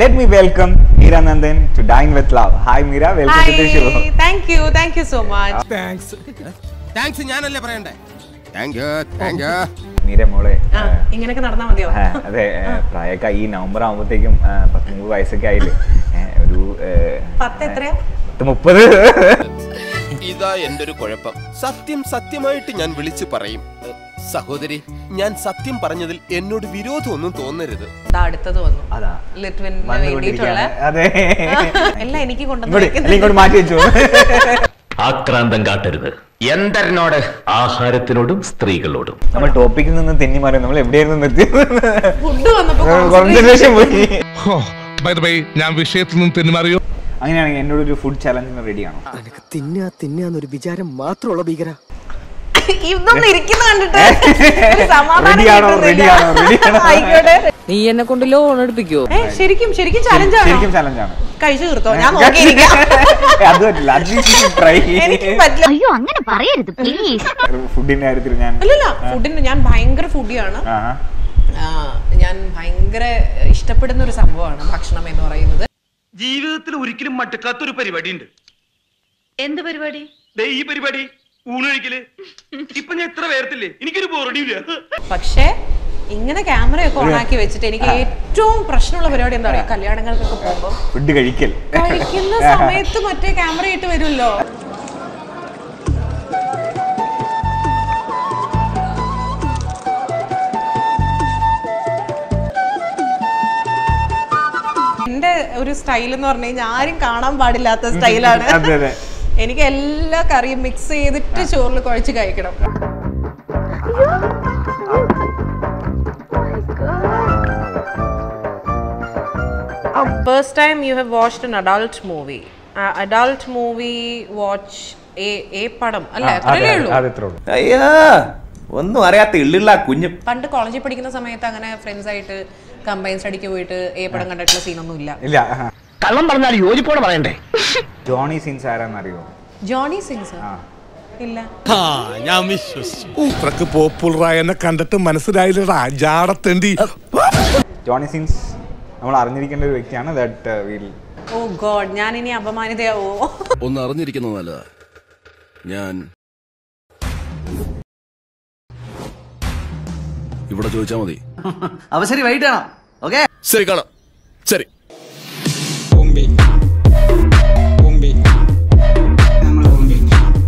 Let me welcome Meera Nandan to Dine with Love. Hi Meera, welcome to the show. Thank you so much. Thanks. ഞാനല്ലേ പറയണ്ടേ. Thank you. Meera മോളെ ഇങ്ങനെയൊക്കെ നടന്നാ മതിയോ? അതെ, പ്രായമൊക്കെ ഈ നവംബർ ആവുമ്പോഴത്തേക്കും 19 വയസ്സൊക്കെ ആയില്ലേ. ഒരു 10 എത്രയാ? 30. ഇതാ എൻ്റെ ഒരു കുഴപ്പം. സത്യമായിട്ട് ഞാൻ വിളിച്ചു പറയും. സഹോദരി, ഞാൻ സത്യം പറഞ്ഞതിൽ എന്നോട് വിരോധമൊന്നും തോന്നരുത്. അടുത്തത് വന്നു. അതാ ലിറ്റ്വിന് വേണ്ടിയിട്ടുള്ള അതെ എല്ലാം എനിക്ക് കൊണ്ടുവന്നു മാറ്റി വെച്ചു. ആക്രാന്തം കാട്ടരുത്. എന്തരനോട്? ആഹാരത്തിനോടും സ്ത്രീകളോടും. നമ്മൾ ടോപ്പിക്കിൽ നിന്ന് തെന്നി മാറി നമ്മൾ എവിടെയായിരുന്നു നിർത്തിയത്? ഫുഡ് വന്നപ്പോ പോയി. ഞാൻ വിഷയത്തിൽ നിന്ന് തെന്നിമാറിയോ? അങ്ങനെയാണെങ്കിൽ എന്നോട് ഒരു ഫുഡ് ചലഞ്ചിന് റെഡിയാണോ? തിന്നാന്നൊരു വിചാരം മാത്രമുള്ള ഭീകര ഇതൊന്നും ഇരിക്കുന്ന കണ്ടിട്ട് നീ എന്നെ കൊണ്ട് ലോൺ എടുപ്പിക്കോ? ശരിക്കും ചലഞ്ചാണ്. കഴിച്ചു തീർത്തോ? ഞാൻ നോക്കിയിരിക്കാം. അയ്യോ അങ്ങനെ പറയരുത് പ്ലീസ്. ഫുഡിന്റെ കാര്യത്തിൽ ഞാൻ ഭയങ്കര ഫുഡിയാണ്. ഞാൻ ഭയങ്കര ഇഷ്ടപ്പെടുന്ന ഒരു സംഭവമാണ് ഭക്ഷണം എന്ന് പറയുന്നത്. ജീവിതത്തിൽ ഒരിക്കലും മടുക്കാത്തൊരു പരിപാടി ഉണ്ട്. എന്ത് പരിപാടി? ഈ പരിപാടി ഊണൊഴിക്കല്. ഇപ്പൊ ഞാൻ എത്ര പേർത്തില്ലേ, എനിക്കൊരു ബോറടിയില്ല. പക്ഷേ ഇങ്ങനെ ക്യാമറയൊക്കെ ഓണാക്കി വെച്ചിട്ട് എനിക്ക് ഏറ്റവും പ്രശ്നമുള്ള പരിപാടി എന്താ പറയാ, കല്യാണങ്ങൾക്കൊക്കെ പോകുമ്പോ ഫുഡ് കഴിക്കുന്ന സമയത്ത് മറ്റേ ക്യാമറ ഇട്ട് വരുമല്ലോ. എന്റെ ഒരു സ്റ്റൈൽ എന്ന് പറഞ്ഞു കഴിഞ്ഞാൽ ആരും കാണാൻ പാടില്ലാത്ത സ്റ്റൈലാണ്. എനിക്ക് എല്ലാ കറിയും മിക്സ് ചെയ്തിട്ട് ചോറിൽ കുഴച്ച് കഴിക്കണം. First time you have watched an adult movie. Adult movie watch a പടം അല്ലേ? അത്രയേ ഉള്ളൂ. അയ്യാ, ഒന്നും അറിയാത്ത ഇള്ളിള്ള കുഞ്ഞു. പണ്ട് കോളേജിൽ പഠിക്കുന്ന സമയത്ത് അങ്ങനെ ഫ്രണ്ട്സ് ആയിട്ട് കമ്പൈൻ സ്റ്റഡിക്ക് പോയിട്ട് ഏ പടം കണ്ടിട്ടുള്ള സീനൊന്നും ഇല്ല. കള്ളം പറഞ്ഞാൽ യോജിപ്പോടെ പറയണ്ടേ. ജോണി സിൻസ് ആരാന്നറിയോ? ജോണി സിൻസ് ഇല്ല. ഞാൻ വിശ്വസിച്ചു. പോപ്പുലറായ എന്നെ കണ്ടിട്ട് മനസ്സിലായില്ലടാ ജാടത്തേണ്ടി. ജോണി സിൻസ് നമ്മൾ അറിഞ്ഞിരിക്കേണ്ട ഒരു വ്യക്തിയാണ്. ഓ ഗോഡ്, ഞാൻ ഇനി അപമാനിതയാവോ? ഒന്ന് അറിഞ്ഞിരിക്കുന്നത് നല്ലതാ. ഞാൻ ഇവിടെ ചോദിച്ചാ മതി. അവസരം വൈകിട്ടാണോ? ഓക്കെ, ശരി, കാണാം.